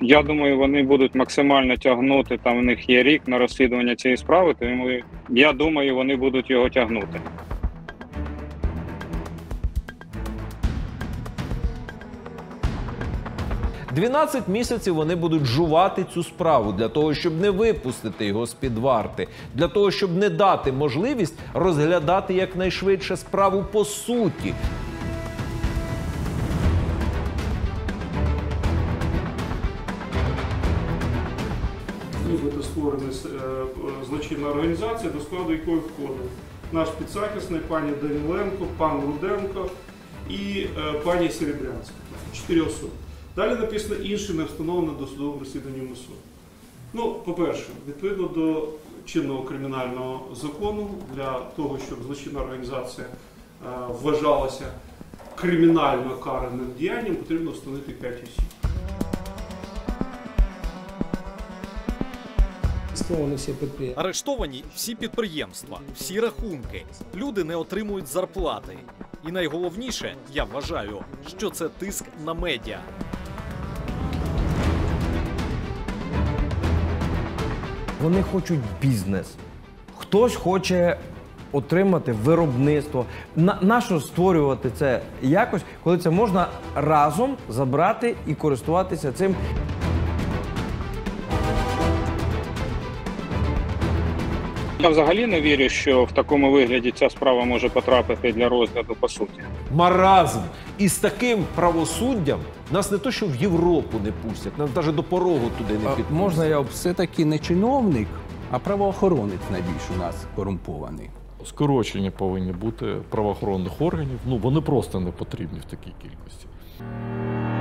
Я думаю, вони будуть максимально тягнути, там в них є рік на розслідування цієї справи, тому я думаю, вони будуть його тягнути. – 12 місяців вони будуть жувати цю справу для того, щоб не випустити його з-під варти, для того, щоб не дати можливість розглядати якнайшвидше справу по суті. Нібито створена злочинна організація, до складу якої входить наш підзахисний, пані Даніленко, пан Руденко і пані Серебрянська. 4 особи. Далі написано інше не встановлено досудовим розслідуванням МСУ. Ну, по-перше, відповідно до чинного кримінального закону, для того, щоб злочинна організація вважалася кримінально караним діянням, потрібно встановити 5 осіб. Арештовані всі підприємства, всі рахунки. Люди не отримують зарплати. І найголовніше, я вважаю, що це тиск на медіа. Вони хочуть бізнес. Хтось хоче отримати виробництво. Нащо створювати це якось, коли це можна разом забрати і користуватися цим? Я взагалі не вірю, що в такому вигляді ця справа може потрапити для розгляду по суті. Маразм. І з таким правосуддям нас не то, що в Європу не пустять, нас навіть до порогу туди не підпустять. Можна я все-таки не чиновник, а правоохоронець найбільш у нас корумпований. Скорочення повинні бути правоохоронних органів. Ну, вони просто не потрібні в такій кількості.